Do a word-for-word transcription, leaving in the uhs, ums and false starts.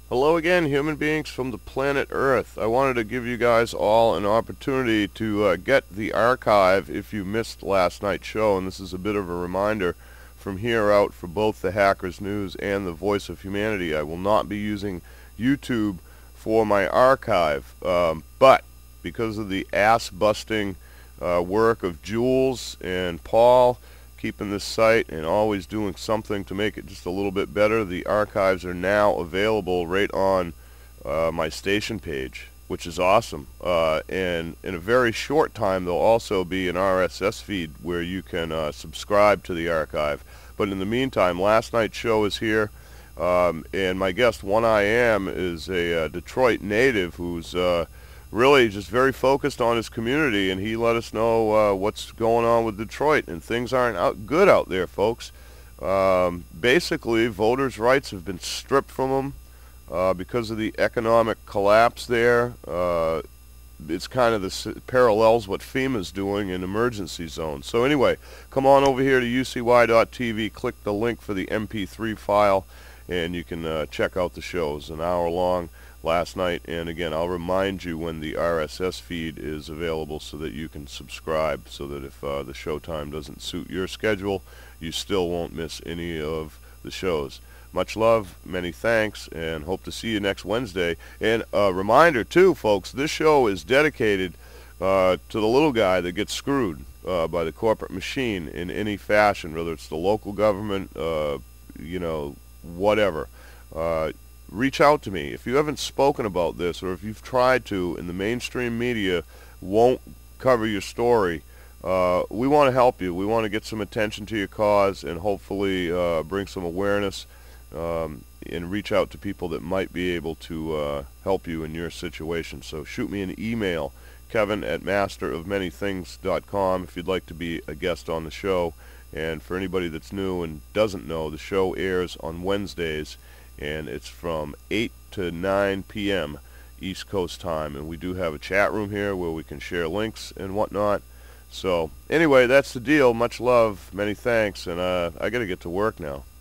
Hello again, human beings from the planet Earth. I wanted to give you guys all an opportunity to uh, get the archive if you missed last night's show, and this is a bit of a reminder from here out for both the Hackers News and the Voice of Humanity. I will not be using YouTube for my archive, um, but because of the ass-busting uh, work of Jules and Paul, keeping this site and always doing something to make it just a little bit better, the archives are now available right on uh, my station page, which is awesome. Uh, and in a very short time, there'll also be an R S S feed where you can uh, subscribe to the archive. But in the meantime, last night's show is here, um, and my guest, One I Am, is a uh, Detroit native who's uh, really just very focused on his community, and he let us know uh, what's going on with Detroit, and things aren't out good out there, folks. Um, basically, voters' rights have been stripped from them uh, because of the economic collapse there. Uh, it's kind of the parallels what FEMA's doing in emergency zones. So anyway, come on over here to U C Y dot T V, click the link for the M P three file, and you can uh, check out the shows. An hour long last night, and again, I'll remind you when the R S S feed is available so that you can subscribe, so that if uh, the show time doesn't suit your schedule, you still won't miss any of the shows. Much love, many thanks, and hope to see you next Wednesday. And a reminder too, folks, this show is dedicated uh, to the little guy that gets screwed uh, by the corporate machine in any fashion, whether it's the local government, uh, you know, whatever. Uh, reach out to me. If you haven't spoken about this, or if you've tried to and the mainstream media won't cover your story, uh, we want to help you. We want to get some attention to your cause and hopefully uh, bring some awareness um, and reach out to people that might be able to uh, help you in your situation. So shoot me an email, Kevin at master of many things dot com, if you'd like to be a guest on the show. And for anybody that's new and doesn't know, the show airs on Wednesdays, and it's from eight to nine p m East Coast time, and we do have a chat room here where we can share links and whatnot. So anyway, that's the deal. Much love, many thanks, and uh, I gotta get to work now.